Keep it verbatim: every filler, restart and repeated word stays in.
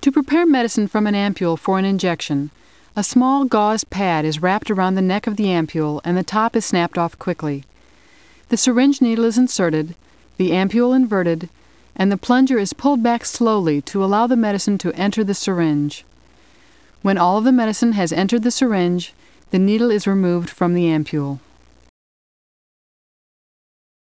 To prepare medicine from an ampule for an injection, a small gauze pad is wrapped around the neck of the ampule and the top is snapped off quickly. The syringe needle is inserted, the ampule inverted, and the plunger is pulled back slowly to allow the medicine to enter the syringe. When all of the medicine has entered the syringe, the needle is removed from the ampule.